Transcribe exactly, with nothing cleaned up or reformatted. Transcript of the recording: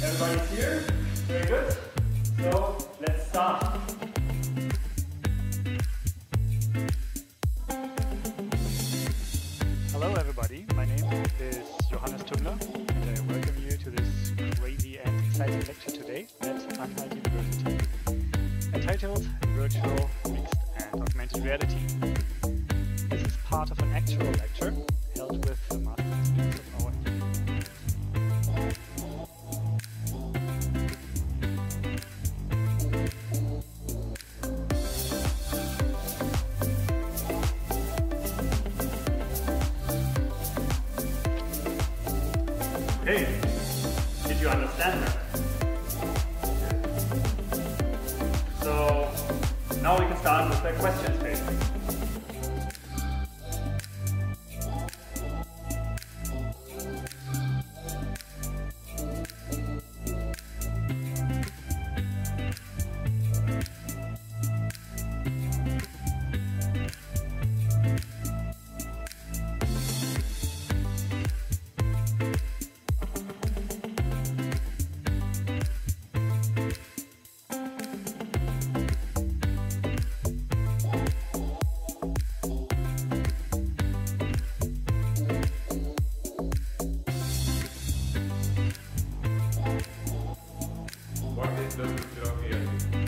Everybody's here? Very good. So let's start. Hello everybody, my name is Johannes Tugler and I welcome you to this crazy and exciting lecture today at Anhalt University, entitled Virtual, Mixed and Augmented Reality. This is part of an actual lecture held with the master students of our institute. Hey, did you understand that? So now we can start with the questions phase. What is the virtual reality?